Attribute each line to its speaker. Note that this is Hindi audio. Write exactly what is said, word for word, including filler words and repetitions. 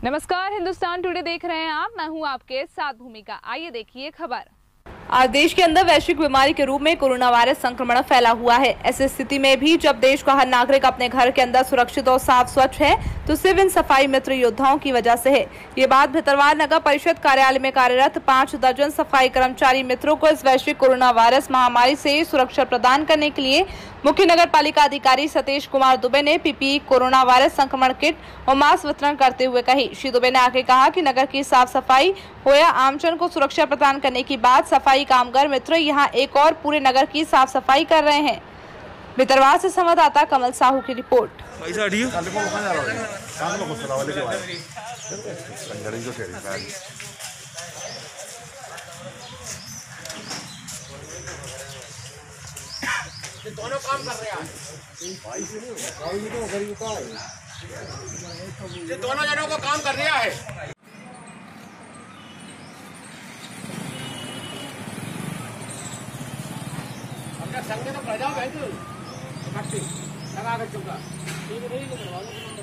Speaker 1: नमस्कार, हिंदुस्तान टुडे देख रहे हैं आप। मैं हूं आपके साथ भूमिका। आइए देखिए खबर।
Speaker 2: आज देश के अंदर वैश्विक बीमारी के रूप में कोरोना वायरस संक्रमण फैला हुआ है। ऐसी स्थिति में भी जब देश का हर नागरिक अपने घर के अंदर सुरक्षित और साफ स्वच्छ है, तो सिर्फ इन सफाई मित्र योद्धाओं की वजह से है। ये बात भितरवार नगर परिषद कार्यालय में कार्यरत पाँच दर्जन सफाई कर्मचारी मित्रों को इस वैश्विक कोरोना वायरस महामारी से सुरक्षा प्रदान करने के लिए मुख्य नगर पालिका अधिकारी सतीश कुमार दुबे ने पीपीई, कोरोना वायरस संक्रमण किट और मास्क वितरण करते हुए कही। श्री दुबे ने आगे कहा कि नगर की साफ सफाई हो या आमजन को सुरक्षा प्रदान करने की बात, सफाई कामगार मित्र यहां एक और पूरे नगर की साफ सफाई कर रहे हैं। भितरवार से संवाददाता कमल साहू की रिपोर्ट।
Speaker 3: ये दोनों काम कर रहे हैं। ये दोनों जनों को काम कर रहा है। हमने संग में तो कर जाओ भाई, तू लगा कर चुका।